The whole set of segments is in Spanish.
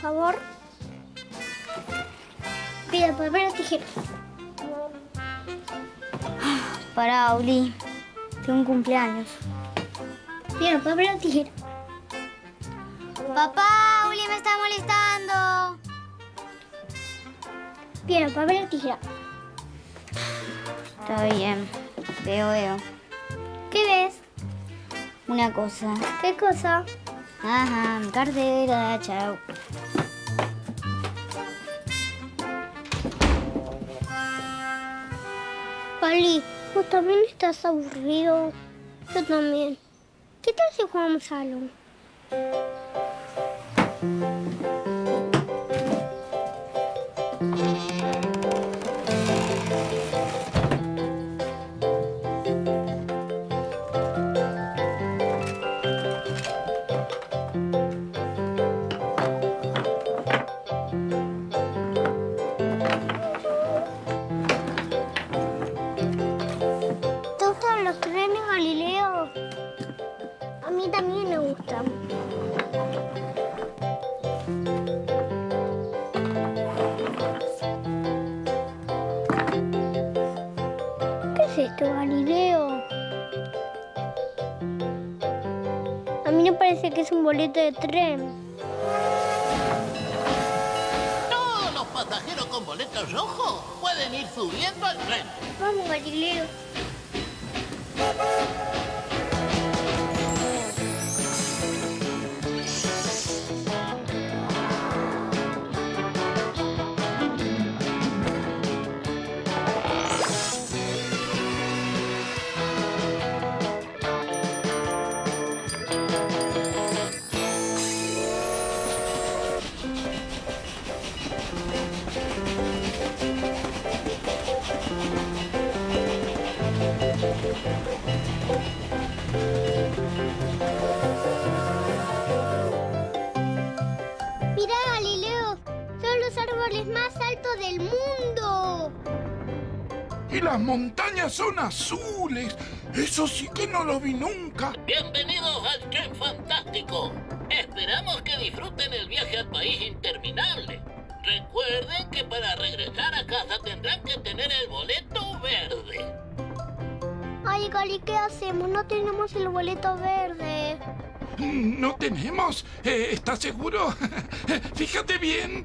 favor. Piedra, papel o tijera. Pará, Uli. Tengo un cumpleaños. Piedra, papel o tijera. Papá, Uli me está molestando. Piedra, papel o tijera. Está bien. Veo. ¿Qué ves? Una cosa. ¿Qué cosa? Ajá, mi cartera, chao. Pali, ¿vos también estás aburrido? Yo también. ¿Qué tal si jugamos algo? ¿Te gustan los trenes, Galileo? A mí también me gustan. ¿Qué es esto, Galileo? A mí me parece que es un boleto de tren. Todos los pasajeros con boletos rojos pueden ir subiendo al tren. Vamos, Galileo. Mira, Galileo, son los árboles más altos del mundo. Y las montañas son azules. Eso sí que no lo vi nunca. Bienvenidos al tren fantástico. Esperamos que disfruten el viaje al país interminable. Recuerden que para regresar a casa tendrán que tener el boleto verde. Ay, Gali, ¿qué hacemos? No tenemos el boleto verde. ¿No tenemos? ¿Estás seguro? Fíjate bien.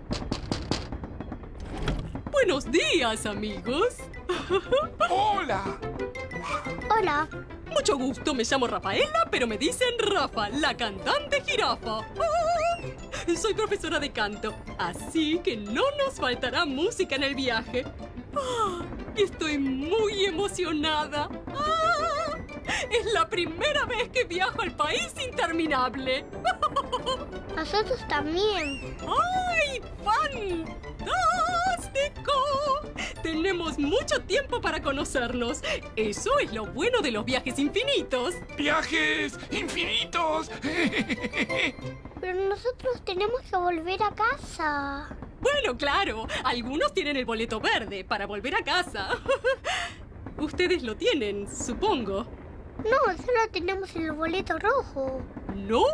Buenos días, amigos. ¡Hola! Hola. Mucho gusto, me llamo Rafaela, pero me dicen Rafa, la cantante jirafa. Soy profesora de canto, así que no nos faltará música en el viaje. Y estoy muy emocionada. Es la primera vez que viajo al país interminable. Nosotros también. ¡Ay, fantástico! Tenemos mucho tiempo para conocernos. Eso es lo bueno de los viajes infinitos. ¡Viajes infinitos! Pero nosotros tenemos que volver a casa. Bueno, claro. Algunos tienen el boleto verde para volver a casa. Ustedes lo tienen, supongo. No, solo tenemos el boleto rojo. ¿No?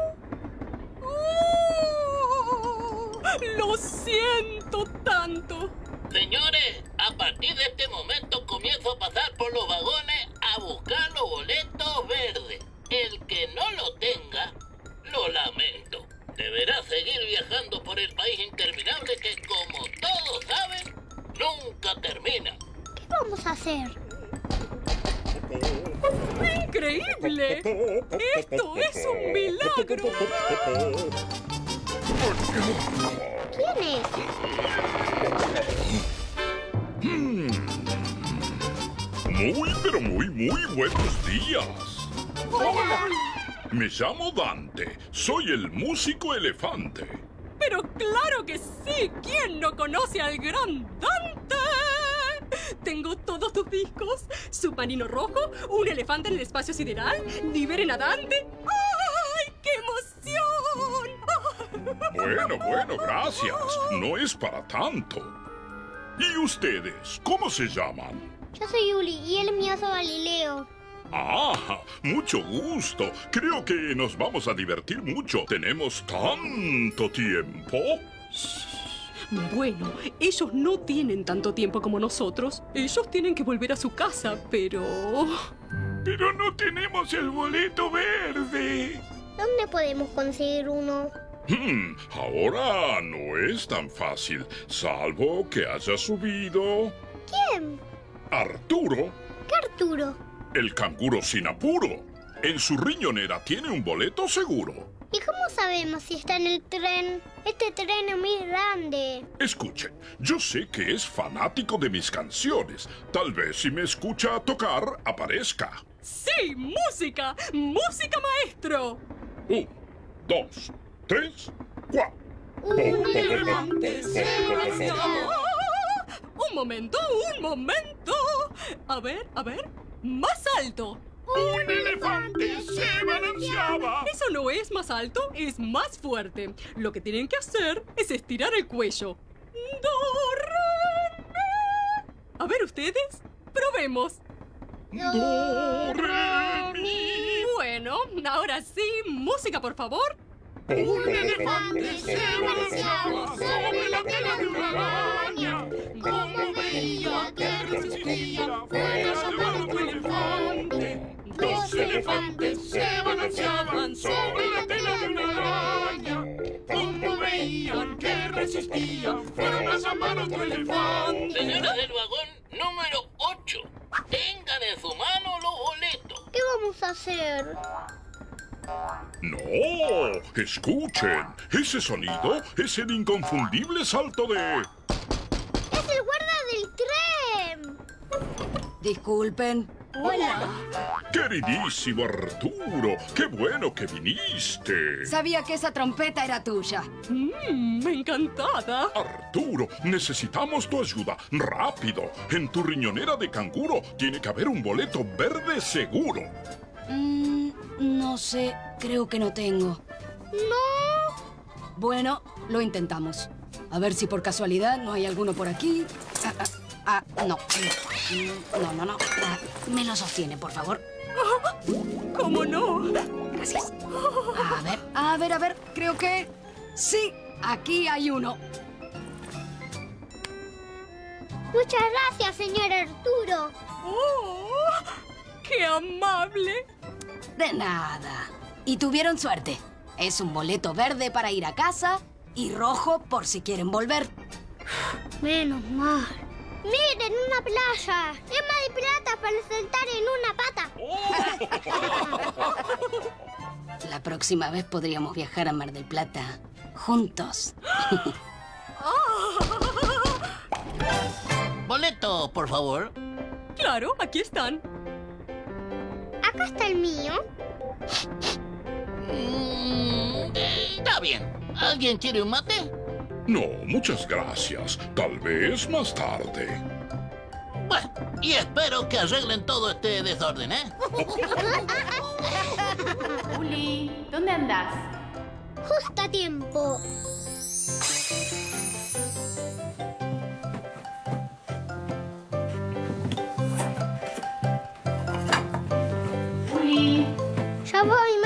¡Oh! Lo siento tanto. Señores, a partir de este momento comienzo a pasar por los vagones a buscar los boletos verdes. El que no lo tenga, lo lamento. Deberá seguir viajando por el país interminable que, como todos saben, nunca termina. ¿Qué vamos a hacer? ¡Increíble! ¡Esto es un milagro! ¿Quién es? Pero muy buenos días. Hola. Me llamo Dante. Soy el músico elefante. ¡Pero claro que sí! ¿Quién no conoce al gran Dante? Tengo todos tus discos. Submarino Rojo, Un elefante en el espacio sideral, Liberen a Dante. ¡Ay, qué emoción! Bueno, gracias. No es para tanto. ¿Y ustedes? ¿Cómo se llaman? Yo soy Uli y él es mi oso Galileo. Ah, mucho gusto. Creo que nos vamos a divertir mucho. Tenemos tanto tiempo. Bueno, ellos no tienen tanto tiempo como nosotros. Ellos tienen que volver a su casa, pero... Pero no tenemos el boleto verde. ¿Dónde podemos conseguir uno? Ahora no es tan fácil, salvo que haya subido ¿Quién? Arturo, ¿Qué Arturo? el canguro sin apuro. En su riñonera tiene un boleto seguro. ¿Y cómo sabemos si está en el tren? Este tren es muy grande. Escuchen, yo sé que es fanático de mis canciones. Tal vez si me escucha tocar, aparezca. ¡Sí! ¡Música! ¡Música, maestro! 1, 2, 3, 4. Un elefante se balanceaba. ¡Un momento! A ver, ¡más alto! Un elefante se balanceaba. Eso no es más alto, es más fuerte. Lo que tienen que hacer es estirar el cuello. Do, re, mi. A ver ustedes, probemos. Do, re, mi. Bueno, ahora sí, música por favor. Un elefante se balanceaba sobre la tela de una araña. Como veía que resistía, fue a llamar a otro elefante. Los elefantes se balanceaban sobre la tela de una araña. Como veían que resistía, fueron a llamar a otro elefante. Señoras del vagón número 8, tengan en su mano los boletos. ¿Qué vamos a hacer? No, escuchen. Ese sonido es el inconfundible salto de... ¡Es el guarda del tren! Disculpen. Hola. Queridísimo Arturo, qué bueno que viniste. Sabía que esa trompeta era tuya. Encantada. Arturo, necesitamos tu ayuda. ¡Rápido! En tu riñonera de canguro tiene que haber un boleto verde seguro. No sé, creo que no tengo. ¡No! Bueno, lo intentamos. A ver si por casualidad no hay alguno por aquí. No. No. Me lo sostiene, por favor. ¿Cómo no? Gracias. A ver. Creo que... Sí, aquí hay uno. Muchas gracias, señor Arturo. ¡Oh! ¡Qué amable! De nada. Y tuvieron suerte. Es un boleto verde para ir a casa y rojo por si quieren volver. Menos mal. ¡Miren, una playa! ¡Llama de pirata para saltar en una pata! La próxima vez podríamos viajar a Mar del Plata juntos. Boleto, por favor. Claro, aquí están. Acá está el mío. Está bien. ¿Alguien quiere un mate? No, muchas gracias. Tal vez más tarde. Bueno, y espero que arreglen todo este desorden, ¿eh? Uli, ¿dónde andás? Justo a tiempo. Uli. Ya voy,